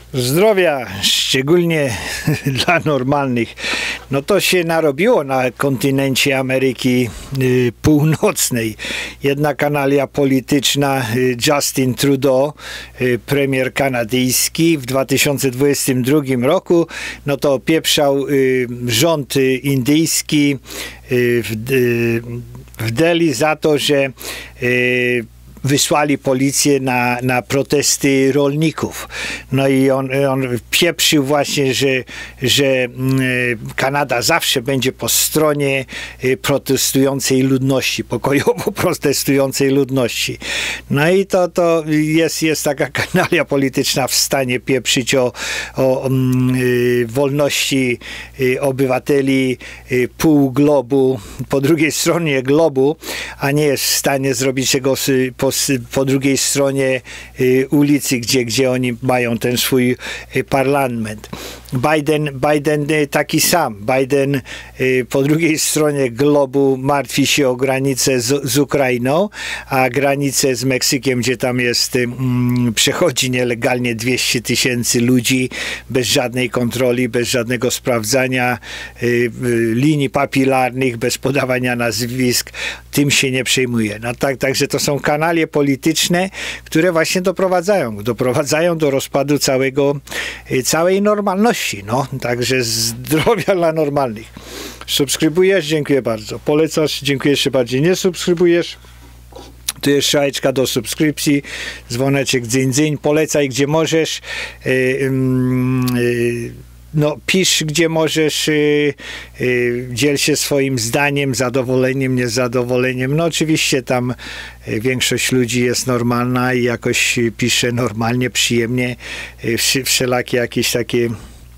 Zdrowia, szczególnie dla normalnych. No to się narobiło na kontynencie Ameryki Północnej. Jedna kanalia polityczna, Justin Trudeau, premier kanadyjski, w 2022 roku, no to opieprzał rząd indyjski w Delhi za to, że wysłali policję na protesty rolników. No i on pieprzył właśnie, że Kanada zawsze będzie po stronie protestującej ludności, pokojowo protestującej ludności. No i to jest taka kanalia polityczna w stanie pieprzyć o wolności obywateli pół globu, po drugiej stronie globu, a nie jest w stanie zrobić tego po drugiej stronie ulicy, gdzie oni mają ten swój parlament. Biden taki sam. Biden po drugiej stronie globu martwi się o granicę z Ukrainą, a granicę z Meksykiem, gdzie tam jest, przechodzi nielegalnie 200 000 ludzi bez żadnej kontroli, bez żadnego sprawdzania linii papilarnych, bez podawania nazwisk. Tym się nie przejmuje. No także to są kanalie polityczne, które właśnie doprowadzają do rozpadu całej normalności. No, także zdrowia dla normalnych. Subskrybujesz? Dziękuję bardzo. Polecasz? Dziękuję jeszcze bardziej. Nie subskrybujesz? Tu jest strzałeczka do subskrypcji, dzwoneczek dzyń, polecaj gdzie możesz. No, pisz gdzie możesz, dziel się swoim zdaniem, zadowoleniem, niezadowoleniem. No oczywiście tam większość ludzi jest normalna i jakoś pisze normalnie, przyjemnie, wszelakie jakieś takie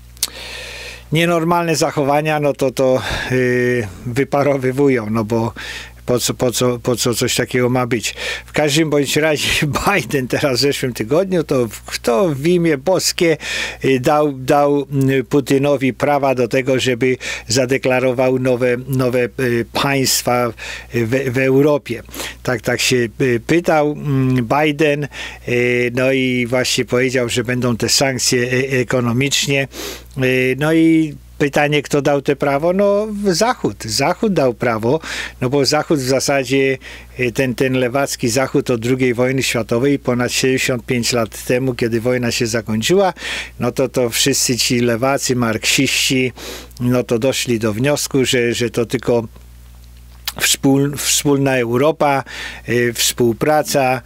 nienormalne zachowania, no to wyparowywują, no bo po co coś takiego ma być. W każdym bądź razie Biden teraz w zeszłym tygodniu to w imię boskie dał Putinowi prawa do tego, żeby zadeklarował nowe państwa w Europie. Tak się pytał Biden, no i właśnie powiedział, że będą te sankcje ekonomicznie. No i pytanie, kto dał te prawo? No Zachód. Zachód dał prawo, no bo Zachód w zasadzie, ten lewacki Zachód od II wojny światowej, ponad 75 lat temu, kiedy wojna się zakończyła, no to wszyscy ci lewacy, marksiści, no to doszli do wniosku, że to tylko wspólna Europa, współpraca,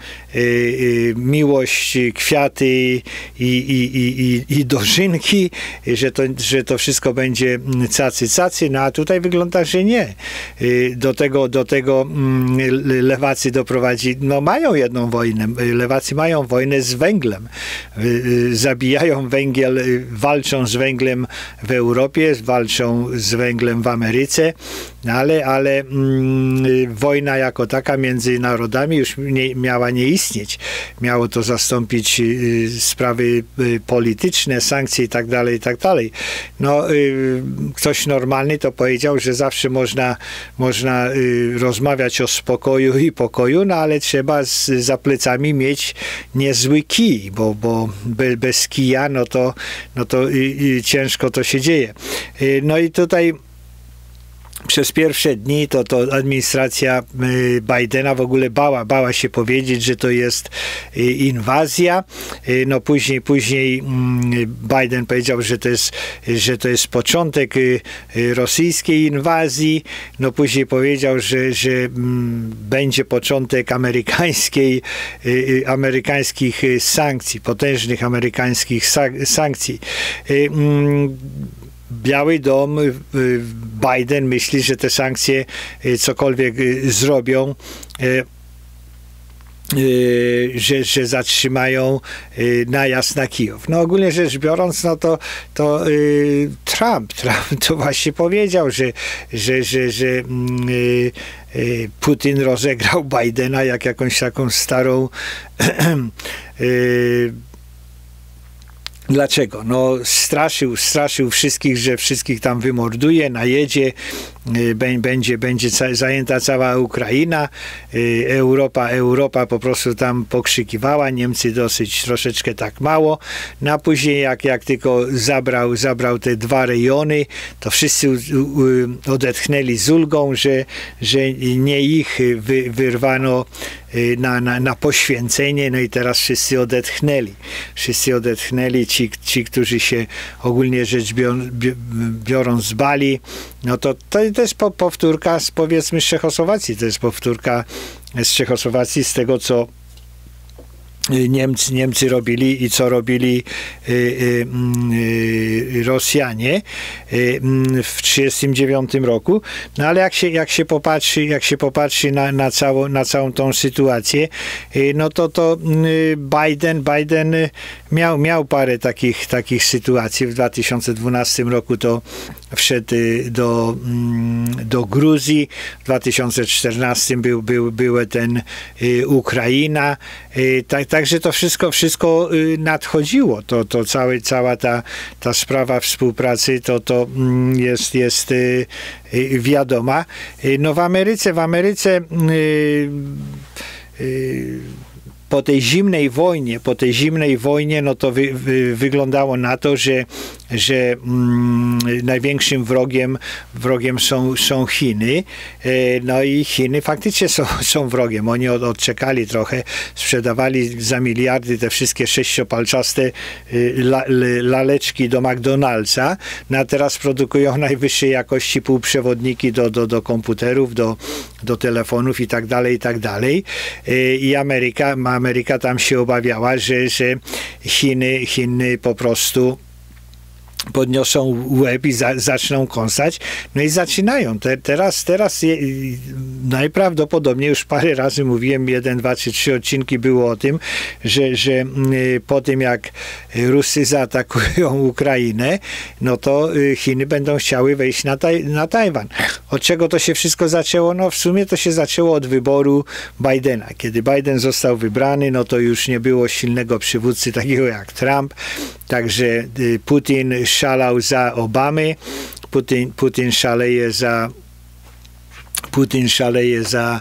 miłość, kwiaty i dożynki, że to wszystko będzie cacy, no a tutaj wygląda, że nie. Do tego lewacy doprowadzi, no mają jedną wojnę, lewacy mają wojnę z węglem. Zabijają węgiel, walczą z węglem w Europie, walczą z węglem w Ameryce, ale wojna jako taka między narodami już miała nie istnieć. Miało to zastąpić sprawy polityczne, sankcje i tak dalej, i tak dalej. No, ktoś normalny to powiedział, że zawsze można rozmawiać o spokoju i pokoju, no ale trzeba za plecami mieć niezły kij, bo bez kija, no to ciężko to się dzieje. No i tutaj przez pierwsze dni to administracja Bidena w ogóle bała się powiedzieć, że to jest inwazja. No później Biden powiedział, że to jest początek rosyjskiej inwazji. No później powiedział, że będzie początek amerykańskich sankcji, potężnych amerykańskich sankcji. Biały Dom, Biden myśli, że te sankcje cokolwiek zrobią, że zatrzymają najazd na Kijów. No ogólnie rzecz biorąc, no to Trump to właśnie powiedział, że Putin rozegrał Bidena jak jakąś taką starą Dlaczego? No straszył wszystkich, że wszystkich tam wymorduje, najedzie, będzie zajęta cała Ukraina, Europa po prostu tam pokrzykiwała, Niemcy dosyć troszeczkę tak mało, no a później jak tylko zabrał te 2 rejony, to wszyscy odetchnęli z ulgą, że nie ich wyrwano na poświęcenie, no i teraz wszyscy odetchnęli, ci którzy się ogólnie rzecz biorąc bali, no to jest powtórka powiedzmy z Czechosłowacji, to jest powtórka z Czechosłowacji, z tego co Niemcy robili i co robili Rosjanie w 1939 roku. No ale jak się popatrzy na całą tą sytuację, no to Biden miał parę takich sytuacji. W 2012 roku to wszedł do Gruzji, w 2014 był ten Ukraina, także to wszystko nadchodziło, to cała ta sprawa współpracy to jest wiadoma. No w Ameryce po tej zimnej wojnie, no to wyglądało na to, że największym wrogiem są Chiny. No i Chiny faktycznie są wrogiem. Oni odczekali trochę, sprzedawali za miliardy te wszystkie 6-palczaste laleczki do McDonald'sa, no a teraz produkują najwyższej jakości półprzewodniki do komputerów, do telefonów i tak dalej. I Ameryka tam się obawiała, że Chiny po prostu podniosą łeb i zaczną kąsać. No i zaczynają. Teraz najprawdopodobniej, już parę razy mówiłem, 1, 2 czy 3 odcinki było o tym, że po tym jak Rusy zaatakują Ukrainę, no to Chiny będą chciały wejść na Tajwan. Od czego to się wszystko zaczęło? No w sumie to się zaczęło od wyboru Bidena. Kiedy Biden został wybrany, no to już nie było silnego przywódcy takiego jak Trump. Także Putin szalał za Obamy, Putin szaleje za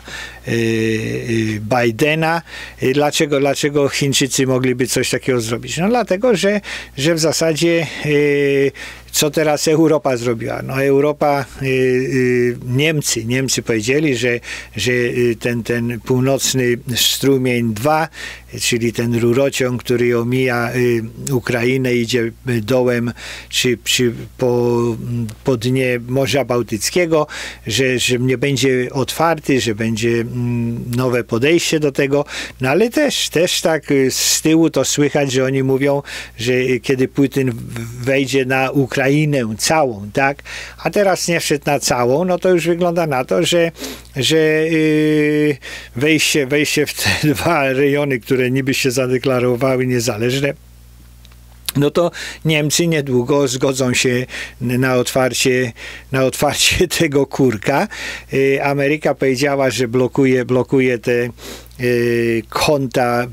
Bidena. Dlaczego Chińczycy mogliby coś takiego zrobić? No dlatego, że w zasadzie co teraz Europa zrobiła? No Europa, Niemcy powiedzieli, że ten północny strumień 2, czyli ten rurociąg, który omija Ukrainę, idzie dołem czy po dnie Morza Bałtyckiego, że nie będzie otwarty, że będzie nowe podejście do tego, no ale też tak z tyłu to słychać, że oni mówią, że kiedy Putin wejdzie na Ukrainę całą, tak, a teraz nie wszedł na całą, no to już wygląda na to, że wejście w te 2 rejony, które niby się zadeklarowały niezależne, no to Niemcy niedługo zgodzą się na otwarcie tego kurka. Ameryka powiedziała, że blokuje te konta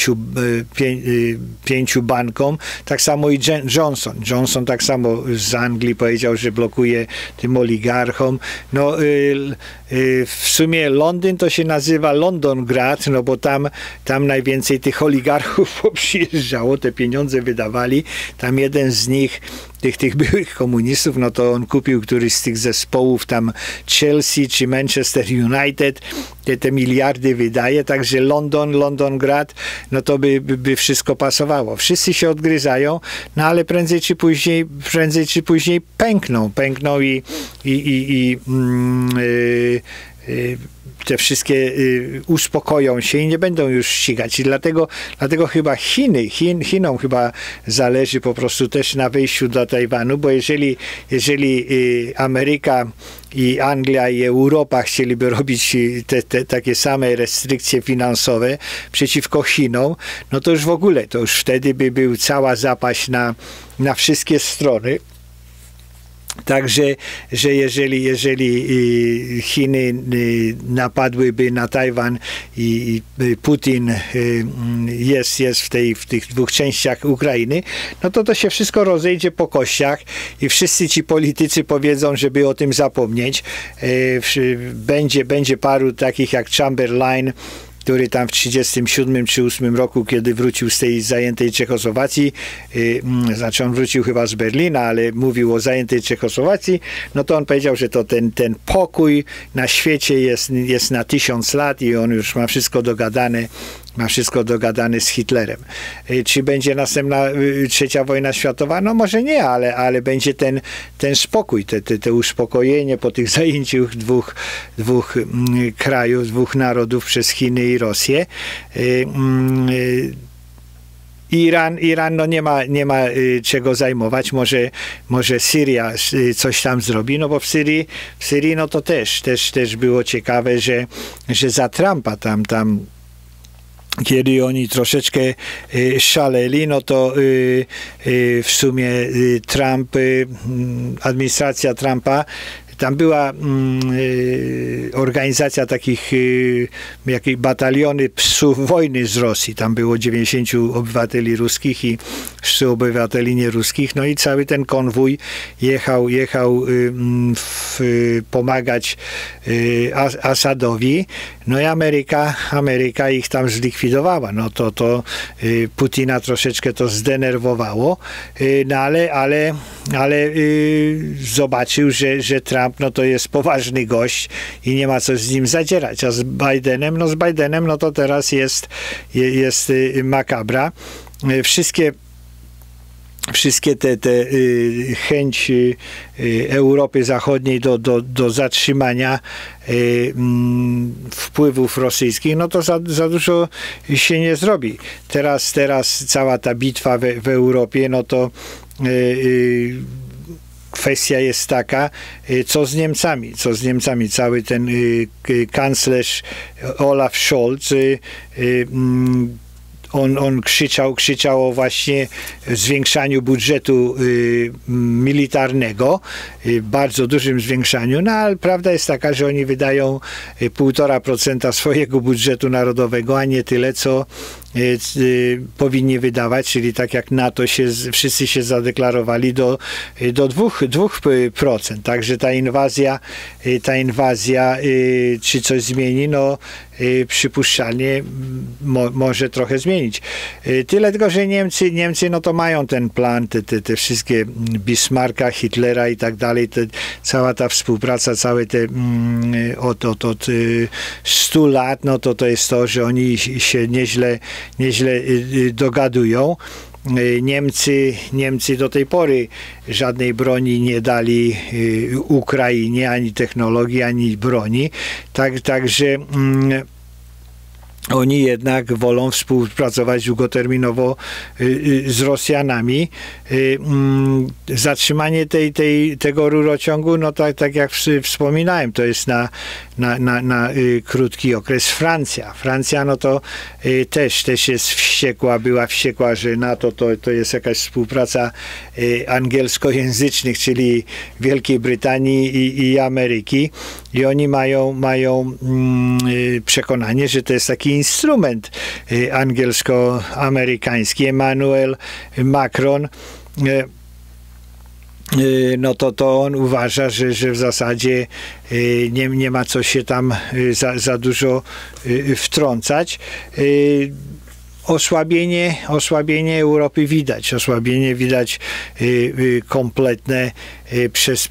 5 bankom, tak samo i Johnson tak samo z Anglii powiedział, że blokuje tym oligarchom. No w sumie Londyn to się nazywa Londongrad, no bo tam najwięcej tych oligarchów przyjeżdżało, te pieniądze wydawali, tam jeden z nich tych byłych komunistów, no to on kupił któryś z tych zespołów, tam Chelsea czy Manchester United, te miliardy wydaje, także Londongrad, no to by wszystko pasowało. Wszyscy się odgryzają, no ale prędzej czy później pękną i te wszystkie uspokoją się i nie będą już ścigać. I dlatego chyba Chinom chyba zależy po prostu też na wejściu do Tajwanu, bo jeżeli Ameryka i Anglia i Europa chcieliby robić te takie same restrykcje finansowe przeciwko Chinom, no to już w ogóle, to już wtedy by był cała zapaść na wszystkie strony. Także, że jeżeli Chiny napadłyby na Tajwan i Putin jest w tych dwóch częściach Ukrainy, no to się wszystko rozejdzie po kościach i wszyscy ci politycy powiedzą, żeby o tym zapomnieć. Będzie paru takich jak Chamberlain, który tam w 1937 czy 1938 roku, kiedy wrócił z tej zajętej Czechosłowacji, znaczy on wrócił chyba z Berlina, ale mówił o zajętej Czechosłowacji, no to on powiedział, że to ten pokój na świecie jest na 1000 lat i on już ma wszystko dogadane z Hitlerem. Czy będzie następna trzecia wojna światowa? No może nie, ale będzie ten spokój, te uspokojenie po tych zajęciach dwóch krajów, dwóch narodów przez Chiny i Rosję. Iran no nie ma czego zajmować, może Syria coś tam zrobi, no bo w Syrii no to też było ciekawe, że za Trumpa tam kiedy oni troszeczkę szaleli, no to w sumie administracja Trumpa, tam była organizacja takich jakieś bataliony psów wojny z Rosji. Tam było 90 obywateli ruskich i 3 obywateli nieruskich. No i cały ten konwój jechał pomagać Asadowi. No i Ameryka ich tam zlikwidowała. No to Putina troszeczkę to zdenerwowało. No ale zobaczył, że Trump no to jest poważny gość i nie ma co z nim zadzierać. A z Bidenem no to teraz jest makabra. Wszystkie te chęć Europy Zachodniej do zatrzymania wpływów rosyjskich, no to za dużo się nie zrobi. Teraz cała ta bitwa w Europie, no to kwestia jest taka, co z Niemcami. Cały ten kanclerz Olaf Scholz, on krzyczał o właśnie zwiększaniu budżetu militarnego, bardzo dużym zwiększaniu, no ale prawda jest taka, że oni wydają 1,5% swojego budżetu narodowego, a nie tyle, co powinni wydawać, czyli tak jak NATO wszyscy się zadeklarowali do 2%. Także ta inwazja czy coś zmieni, no przypuszczalnie może trochę zmienić. Tyle tylko, że Niemcy no to mają ten plan, te wszystkie Bismarcka, Hitlera i tak dalej, cała ta współpraca, całe te od 100 lat, no to jest to, że oni się nieźle dogadują. Niemcy do tej pory żadnej broni nie dali Ukrainie, ani technologii, ani broni. Także oni jednak wolą współpracować długoterminowo z Rosjanami. Zatrzymanie tego rurociągu, no tak jak wspominałem, to jest na krótki okres. Francja no to też jest była wściekła, że NATO to jest jakaś współpraca angielskojęzycznych, czyli Wielkiej Brytanii i Ameryki. I oni mają przekonanie, że to jest taki instrument angielsko-amerykański. Emmanuel Macron, no to on uważa, że w zasadzie nie ma co się tam za dużo wtrącać. Osłabienie Europy widać. Osłabienie widać kompletne przez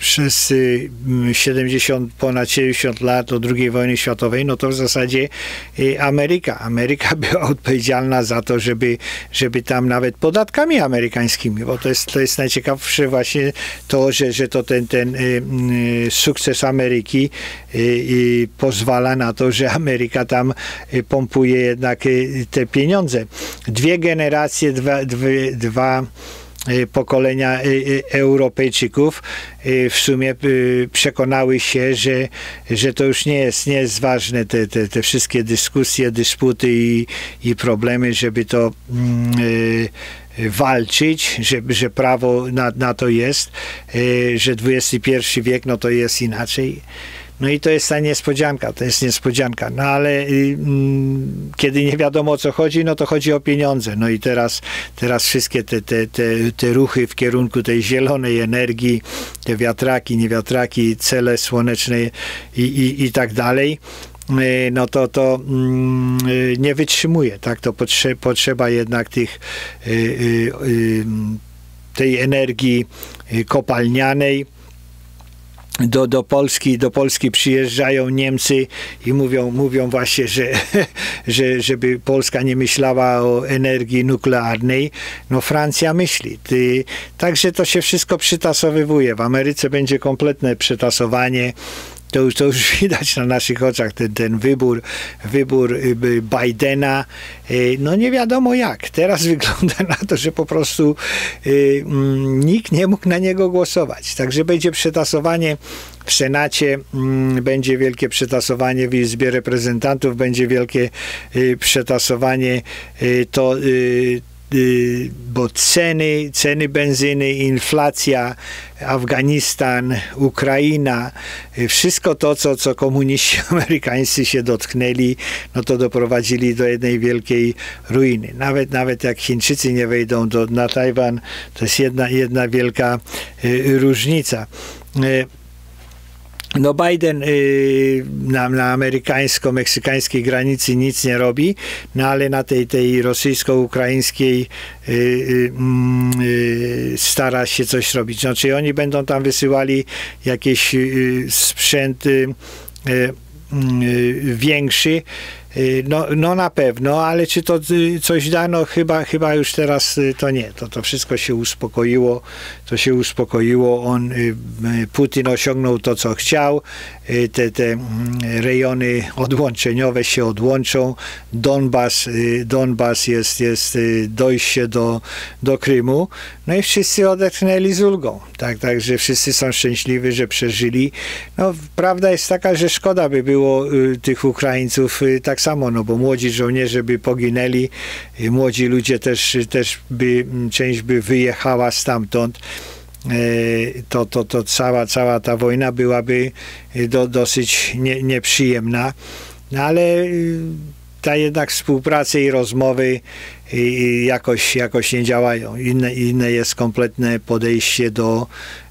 ponad 70 lat od II wojny światowej, no to w zasadzie Ameryka była odpowiedzialna za to, żeby tam nawet podatkami amerykańskimi, bo to jest najciekawsze właśnie to, że to ten sukces Ameryki pozwala na to, że Ameryka tam pompuje jednak te pieniądze. 2 generacje, pokolenia Europejczyków w sumie przekonały się, że to już nie jest ważne, te wszystkie dyskusje, dysputy i problemy, żeby to walczyć, że prawo na to jest, że XXI wiek, no to jest inaczej. No i to jest ta niespodzianka, no ale kiedy nie wiadomo o co chodzi, no to chodzi o pieniądze. No i teraz wszystkie te ruchy w kierunku tej zielonej energii, te wiatraki, niewiatraki, cele słoneczne i tak dalej, no to nie wytrzymuje, tak? To potrzeba jednak tej energii kopalnianej. Do Polski przyjeżdżają Niemcy i mówią właśnie, żeby Polska nie myślała o energii nuklearnej. No Francja myśli. Także to się wszystko przytasowywuje. W Ameryce będzie kompletne przetasowanie. To już widać na naszych oczach, ten wybór Bidena, no nie wiadomo jak. Teraz wygląda na to, że po prostu nikt nie mógł na niego głosować. Także będzie przetasowanie w Senacie, będzie wielkie przetasowanie w Izbie Reprezentantów, będzie wielkie przetasowanie bo ceny benzyny, inflacja, Afganistan, Ukraina, wszystko to, co komuniści amerykańscy się dotknęli, no to doprowadzili do jednej wielkiej ruiny. Nawet jak Chińczycy nie wejdą na Tajwan, to jest jedna wielka różnica. No Biden na amerykańsko-meksykańskiej granicy nic nie robi, no ale na tej rosyjsko-ukraińskiej stara się coś robić. Znaczy oni będą tam wysyłali jakiś sprzęt większy, no na pewno, ale czy to coś da? No chyba już teraz to nie. To wszystko się uspokoiło. Putin osiągnął to, co chciał. Te rejony odłączeniowe się odłączą. Donbas jest dojście do Krymu. No i wszyscy odetchnęli z ulgą. Także wszyscy są szczęśliwi, że przeżyli. No, prawda jest taka, że szkoda by było tych Ukraińców tak samo, no bo młodzi żołnierze by poginęli, młodzi ludzie też część by wyjechała stamtąd. To cała ta wojna byłaby dosyć nieprzyjemna, no ale ta jednak współpraca i rozmowy jakoś nie działają. Inne jest kompletne podejście do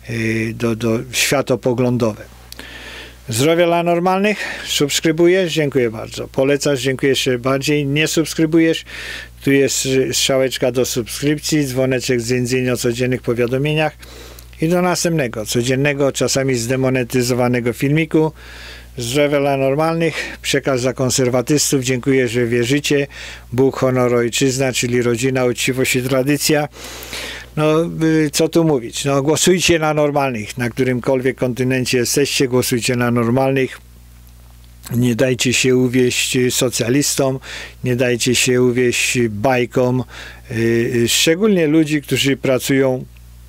światopoglądowe. Zdrowia dla normalnych? Subskrybujesz? Dziękuję bardzo. Polecasz? Dziękuję jeszcze bardziej. Nie subskrybujesz? Tu jest strzałeczka do subskrypcji, dzwoneczek z dziedziń o codziennych powiadomieniach i do następnego, codziennego, czasami zdemonetyzowanego filmiku. Zdrowia dla normalnych, przekaz dla konserwatystów. Dziękuję, że wierzycie. Bóg, honor, ojczyzna, czyli rodzina, uczciwość i tradycja. No, co tu mówić? No, głosujcie na normalnych. Na którymkolwiek kontynencie jesteście, głosujcie na normalnych. Nie dajcie się uwieść socjalistom, nie dajcie się uwieść bajkom, szczególnie ludzi, którzy pracują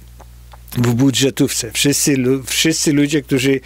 w budżetówce. Wszyscy ludzie, którzy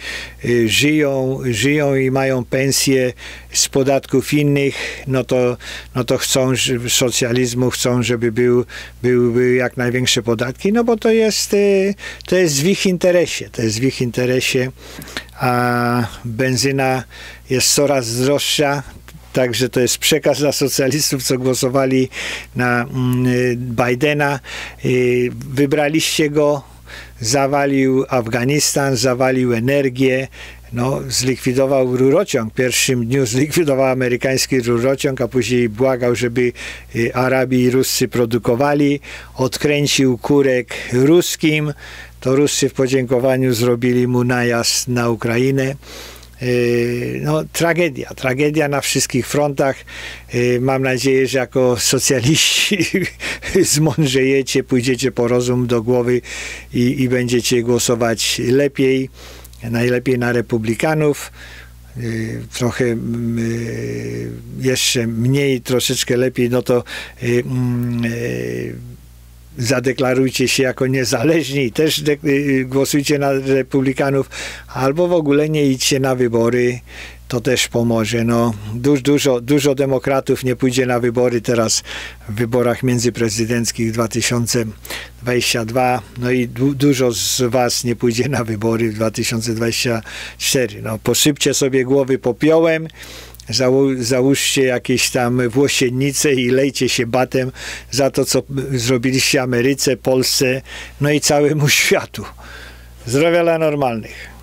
żyją i mają pensje z podatków innych, no to chcą socjalizmu, chcą, żeby były jak największe podatki, no bo to jest w ich interesie. To jest w ich interesie, a benzyna jest coraz droższa. Także to jest przekaz dla socjalistów, co głosowali na Bidena. Wybraliście go, zawalił Afganistan, zawalił energię, no, zlikwidował rurociąg. W pierwszym dniu zlikwidował amerykański rurociąg, a później błagał, żeby Arabi i Ruscy produkowali. Odkręcił kurek ruskim. To Ruscy w podziękowaniu zrobili mu najazd na Ukrainę. No, tragedia na wszystkich frontach. Mam nadzieję, że jako socjaliści zmądrzejecie, pójdziecie po rozum do głowy i będziecie głosować lepiej, najlepiej na republikanów. Trochę jeszcze mniej, troszeczkę lepiej, no to zadeklarujcie się jako niezależni i też głosujcie na republikanów, albo w ogóle nie idźcie na wybory, to też pomoże. No, dużo demokratów nie pójdzie na wybory teraz w wyborach międzyprezydenckich 2022, no i dużo z was nie pójdzie na wybory w 2024. No, posypcie sobie głowy popiołem, załóżcie jakieś tam włosiennice i lejcie się batem za to, co zrobiliście Ameryce, Polsce, no i całemu światu. Zdrowia dla normalnych.